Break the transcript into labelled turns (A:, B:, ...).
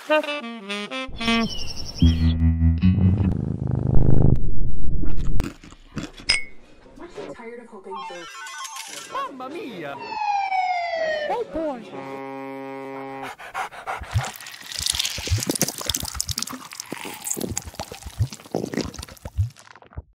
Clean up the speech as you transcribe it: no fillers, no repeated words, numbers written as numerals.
A: Tired of hoping for...
B: Mamma mia!
A: Oh boy!